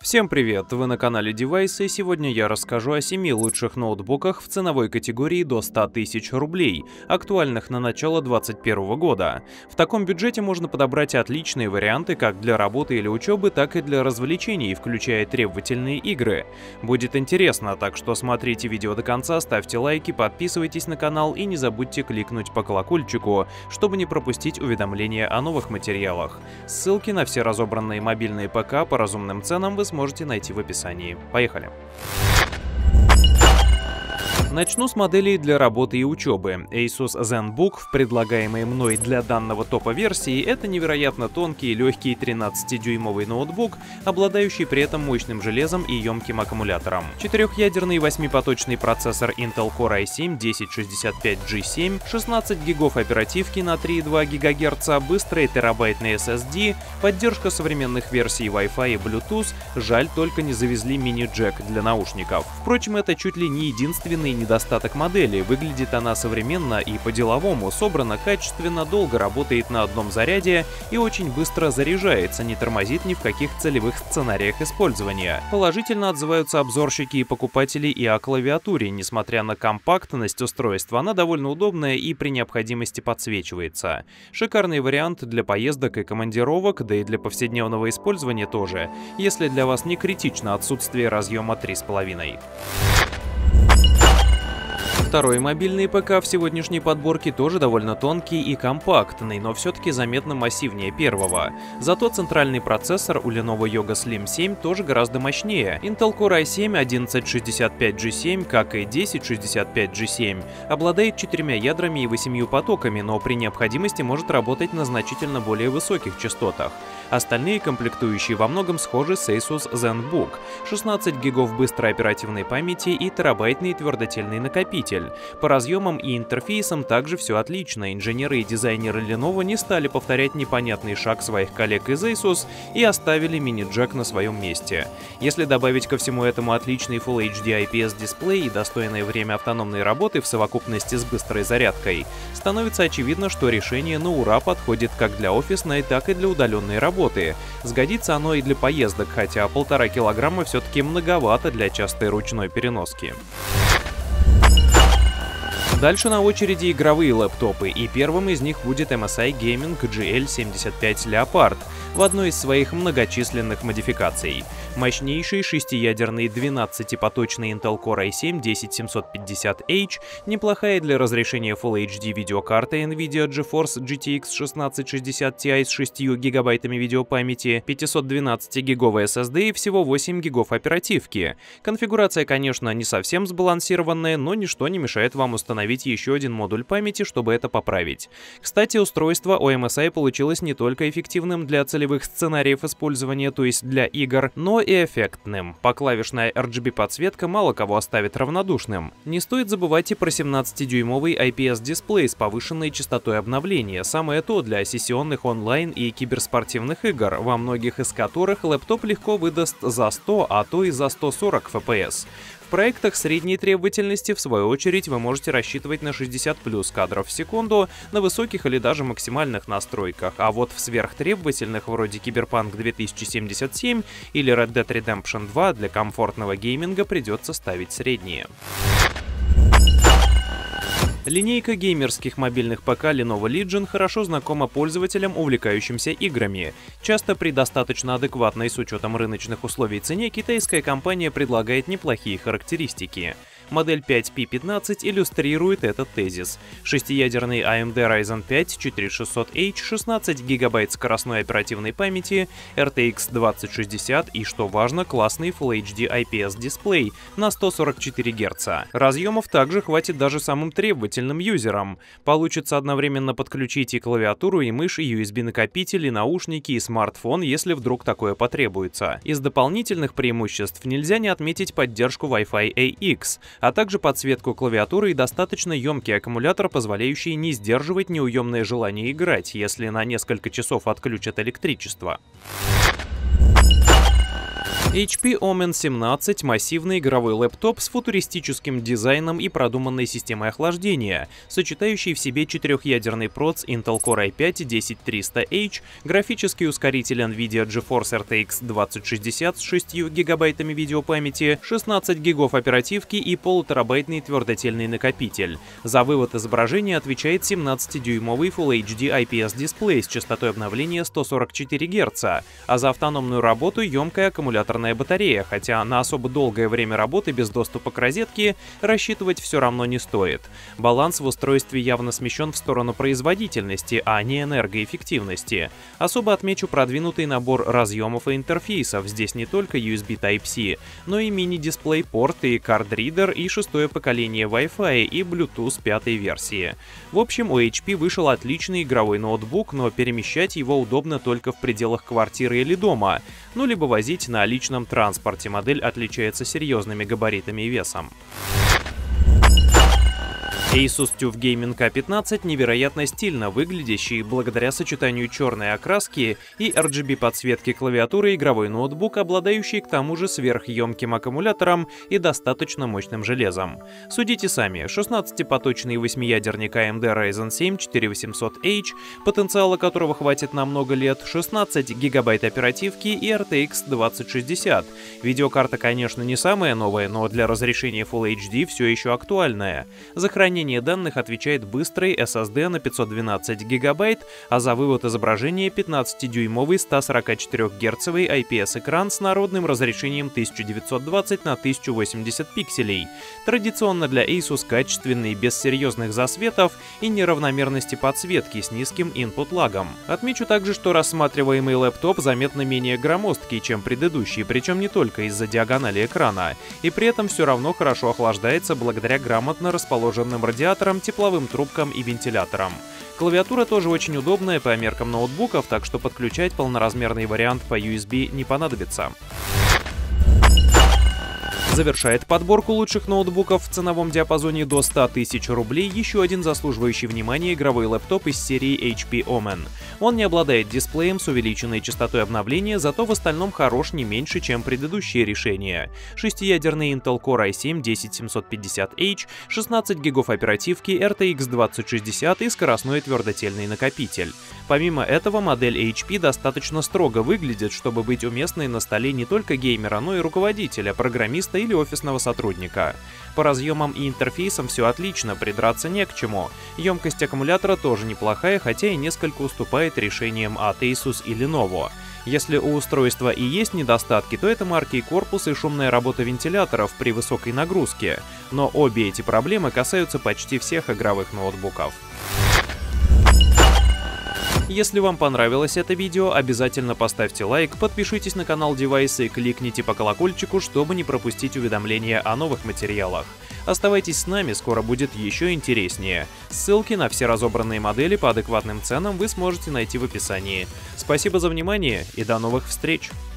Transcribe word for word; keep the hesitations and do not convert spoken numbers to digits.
Всем привет! Вы на канале Девайсы, и сегодня я расскажу о семи лучших ноутбуках в ценовой категории до ста тысяч рублей, актуальных на начало две тысячи двадцать первого года. В таком бюджете можно подобрать отличные варианты как для работы или учебы, так и для развлечений, включая требовательные игры. Будет интересно, так что смотрите видео до конца, ставьте лайки, подписывайтесь на канал и не забудьте кликнуть по колокольчику, чтобы не пропустить уведомления о новых материалах. Ссылки на все разобранные мобильные ПК по разумным ценам вы сможете найти в описании. Поехали! Начну с моделей для работы и учебы. Asus ZenBook в предлагаемой мной для данного топа версии — это невероятно тонкий и легкий тринадцатидюймовый ноутбук, обладающий при этом мощным железом и емким аккумулятором. Четырехъядерный восьмипоточный процессор Intel Core ай семь десять шестьдесят пять джи семь, шестнадцать гигов оперативки на три и два гигагерца, быстрый терабайтный эс эс ди, поддержка современных версий Wi-Fi и Bluetooth, жаль, только не завезли мини-джек для наушников. Впрочем, это чуть ли не единственный недостаток модели. Выглядит она современно и по-деловому, собрана качественно, долго работает на одном заряде и очень быстро заряжается, не тормозит ни в каких целевых сценариях использования. Положительно отзываются обзорщики и покупатели и о клавиатуре. Несмотря на компактность устройства, она довольно удобная и при необходимости подсвечивается. Шикарный вариант для поездок и командировок, да и для повседневного использования тоже, если для вас не критично отсутствие разъема три и пять. Второй мобильный ПК в сегодняшней подборке тоже довольно тонкий и компактный, но все-таки заметно массивнее первого. Зато центральный процессор у Lenovo Yoga Slim семь тоже гораздо мощнее. Intel Core ай семь одиннадцать шестьдесят пять джи семь, как и десять шестьдесят пять джи семь, обладает четырьмя ядрами и восемью потоками, но при необходимости может работать на значительно более высоких частотах. Остальные комплектующие во многом схожи с Asus ZenBook. шестнадцать гигов быстрой оперативной памяти и терабайтный твердотельный накопитель. По разъемам и интерфейсам также все отлично. Инженеры и дизайнеры Lenovo не стали повторять непонятный шаг своих коллег из Asus и оставили мини-джек на своем месте. Если добавить ко всему этому отличный Full эйч ди ай пи эс дисплей и достойное время автономной работы в совокупности с быстрой зарядкой, становится очевидно, что решение на ура подходит как для офисной, так и для удаленной работы. Сгодится оно и для поездок, хотя полтора килограмма все-таки многовато для частой ручной переноски. Дальше на очереди игровые лэптопы, и первым из них будет эм эс ай Gaming джи эл семьдесят пять Leopard в одной из своих многочисленных модификаций. Мощнейший шестиядерный двенадцатипоточный Intel Core ай семь десять семьсот пятьдесят эйч, неплохая для разрешения Full эйч ди видеокарта NVIDIA GeForce джи ти экс шестнадцать шестьдесят ти с шестью гигабайтами видеопамяти, пятисотдвенадцатигиговый эс эс ди и всего восемь гигов оперативки. Конфигурация, конечно, не совсем сбалансированная, но ничто не мешает вам установить еще один модуль памяти, чтобы это поправить. Кстати, устройство у эм эс ай получилось не только эффективным для целевых сценариев использования, то есть для игр, но и эффектным. Поклавишная эр джи би-подсветка мало кого оставит равнодушным. Не стоит забывать и про семнадцатидюймовый ай пи эс-дисплей с повышенной частотой обновления. Самое то для сессионных онлайн и киберспортивных игр, во многих из которых лэптоп легко выдаст за сто, а то и за сто сорок эф пи эс. В проектах средней требовательности, в свою очередь, вы можете рассчитывать на шестьдесят плюс кадров в секунду на высоких или даже максимальных настройках, а вот в сверхтребовательных, вроде Cyberpunk две тысячи семьдесят семь или Red Dead Redemption два, для комфортного гейминга придется ставить средние. Линейка геймерских мобильных ПК Lenovo Legion хорошо знакома пользователям, увлекающимся играми. Часто при достаточно адекватной с учетом рыночных условий цене китайская компания предлагает неплохие характеристики. Модель пять пи пятнадцать иллюстрирует этот тезис. Шестиядерный эй эм ди Ryzen пять четыре тысячи шестьсот эйч, шестнадцать гигабайт скоростной оперативной памяти, эр ти экс двадцать шестьдесят и, что важно, классный Full эйч ди ай пи эс дисплей на сто сорок четыре герца. Разъемов также хватит даже самым требовательным юзерам. Получится одновременно подключить и клавиатуру, и мышь, и ю эс би-накопитель, и наушники, и смартфон, если вдруг такое потребуется. Из дополнительных преимуществ нельзя не отметить поддержку Wi-Fi эй икс, а также подсветку клавиатуры и достаточно емкий аккумулятор, позволяющий не сдерживать неуемное желание играть, если на несколько часов отключат электричество. эйч пи Omen семнадцать — массивный игровой лэптоп с футуристическим дизайном и продуманной системой охлаждения, сочетающий в себе четырехъядерный проц Intel Core ай пять десять триста эйч, графический ускоритель NVIDIA GeForce эр ти экс двадцать шестьдесят с шестью гигабайтами видеопамяти, шестнадцать гигов оперативки и полутерабайтный твердотельный накопитель. За вывод изображения отвечает семнадцатидюймовый Full эйч ди ай пи эс дисплей с частотой обновления сто сорок четыре герца, а за автономную работу емкая аккумуляторная батарея, хотя на особо долгое время работы без доступа к розетке рассчитывать все равно не стоит. Баланс в устройстве явно смещен в сторону производительности, а не энергоэффективности. Особо отмечу продвинутый набор разъемов и интерфейсов. Здесь не только ю эс би Type-C, но и мини-дисплей-порт, и кард-ридер, и шестое поколение Wi-Fi, и Bluetooth пятой версии. В общем, у эйч пи вышел отличный игровой ноутбук, но перемещать его удобно только в пределах квартиры или дома, ну либо возить на личном транспорте. Модель отличается серьезными габаритами и весом. Asus TUF Gaming эй пятнадцать невероятно стильно выглядящий благодаря сочетанию черной окраски и эр джи би подсветки клавиатуры игровой ноутбук, обладающий к тому же сверхъемким аккумулятором и достаточно мощным железом. Судите сами, шестнадцатипоточный восьмиядерник эй эм ди Ryzen семь четыре тысяча восемьсот эйч, потенциала которого хватит на много лет, шестнадцать гигабайт оперативки и эр ти экс двадцать шестьдесят. Видеокарта, конечно, не самая новая, но для разрешения Full эйч ди все еще актуальная. За хранение данных отвечает быстрый эс эс ди на пятьсот двенадцать гигабайт, а за вывод изображения пятнадцатидюймовый ста сорока четырёх герцовый ай пи эс-экран с народным разрешением тысяча девятьсот двадцать на тысячу восемьдесят пикселей. Традиционно для Asus качественный, без серьезных засветов и неравномерности подсветки с низким input-лагом. Отмечу также, что рассматриваемый лэптоп заметно менее громоздкий, чем предыдущий, причем не только из-за диагонали экрана, и при этом все равно хорошо охлаждается благодаря грамотно расположенным радиаторам, тепловым трубкам и вентиляторам. Клавиатура тоже очень удобная по меркам ноутбуков, так что подключать полноразмерный вариант по ю эс би не понадобится. Завершает подборку лучших ноутбуков в ценовом диапазоне до ста тысяч рублей еще один заслуживающий внимания игровой лэптоп из серии эйч пи Omen. Он не обладает дисплеем с увеличенной частотой обновления, зато в остальном хорош не меньше, чем предыдущие решения. Шестиядерный Intel Core ай семь десять семьсот пятьдесят эйч, шестнадцать гигов оперативки, эр ти экс двадцать шестьдесят и скоростной твердотельный накопитель. Помимо этого, модель эйч пи достаточно строго выглядит, чтобы быть уместной на столе не только геймера, но и руководителя, программиста или офисного сотрудника. По разъемам и интерфейсам все отлично, придраться не к чему. Емкость аккумулятора тоже неплохая, хотя и несколько уступает решениям от Asus и Lenovo. Если у устройства и есть недостатки, то это маркий корпус и шумная работа вентиляторов при высокой нагрузке. Но обе эти проблемы касаются почти всех игровых ноутбуков. Если вам понравилось это видео, обязательно поставьте лайк, подпишитесь на канал Девайс и кликните по колокольчику, чтобы не пропустить уведомления о новых материалах. Оставайтесь с нами, скоро будет еще интереснее. Ссылки на все разобранные модели по адекватным ценам вы сможете найти в описании. Спасибо за внимание и до новых встреч!